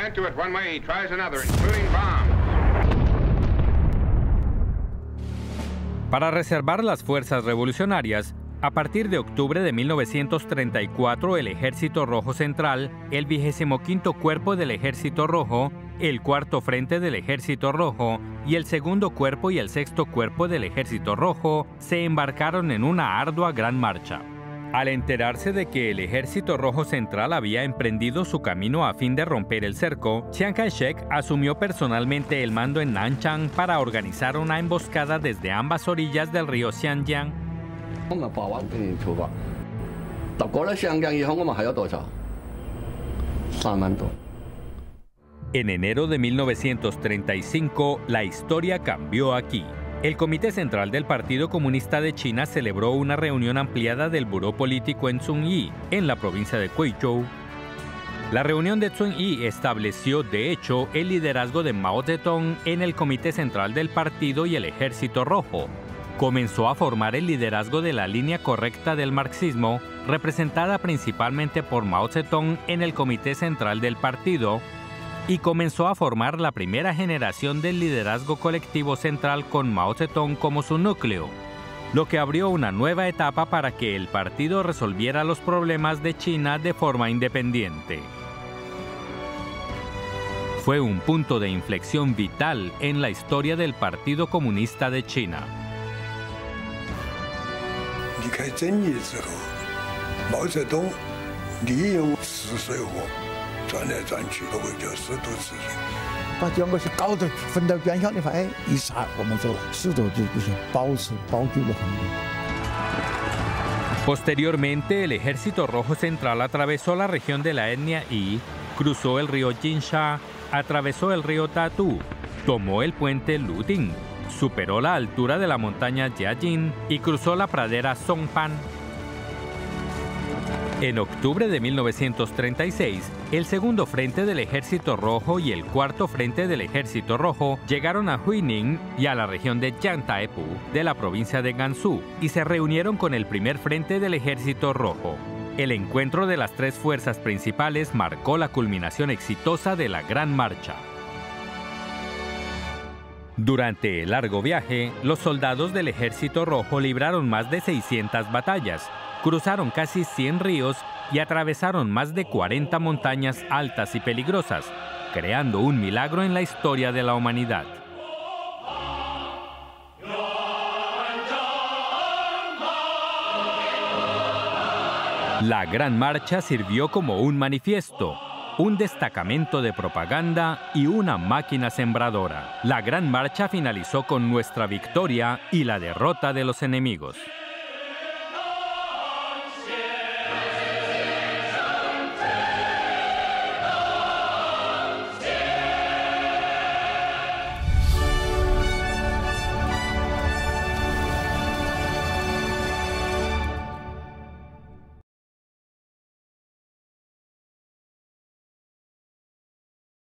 get to it one way, he tries another, including bombs. Para reservar las fuerzas revolucionarias, a partir de octubre de 1934, el Ejército Rojo Central, el 25º Cuerpo del Ejército Rojo, el 4º Frente del Ejército Rojo y el 2º Cuerpo y el 6º Cuerpo del Ejército Rojo se embarcaron en una ardua gran marcha. Al enterarse de que el Ejército Rojo Central había emprendido su camino a fin de romper el cerco, Chiang Kai-shek asumió personalmente el mando en Nanchang para organizar una emboscada desde ambas orillas del río Xianjiang. En enero de 1935, la historia cambió aquí. El Comité Central del Partido Comunista de China celebró una reunión ampliada del Buró Político en Zhongyi, en la provincia de Guizhou. La reunión de Zhongyi estableció, de hecho, el liderazgo de Mao Zedong en el Comité Central del Partido y el Ejército Rojo. Comenzó a formar el liderazgo de la línea correcta del marxismo, representada principalmente por Mao Zedong en el Comité Central del Partido, y comenzó a formar la primera generación del liderazgo colectivo central con Mao Zedong como su núcleo, lo que abrió una nueva etapa para que el partido resolviera los problemas de China de forma independiente. Fue un punto de inflexión vital en la historia del Partido Comunista de China. Posteriormente, el Ejército Rojo Central atravesó la región de la etnia Yi, cruzó el río Jinsha, atravesó el río Tatu, tomó el puente Luding, superó la altura de la montaña Jiajin y cruzó la pradera Songpan. En octubre de 1936, el segundo frente del Ejército Rojo y el cuarto frente del Ejército Rojo llegaron a Huining y a la región de Jiangtaepu de la provincia de Gansu y se reunieron con el primer frente del Ejército Rojo. El encuentro de las tres fuerzas principales marcó la culminación exitosa de la Gran Marcha. Durante el largo viaje, los soldados del Ejército Rojo libraron más de 600 batallas, cruzaron casi 100 ríos y atravesaron más de 40 montañas altas y peligrosas, creando un milagro en la historia de la humanidad. La Gran Marcha sirvió como un manifiesto, un destacamento de propaganda y una máquina sembradora. La Gran Marcha finalizó con nuestra victoria y la derrota de los enemigos.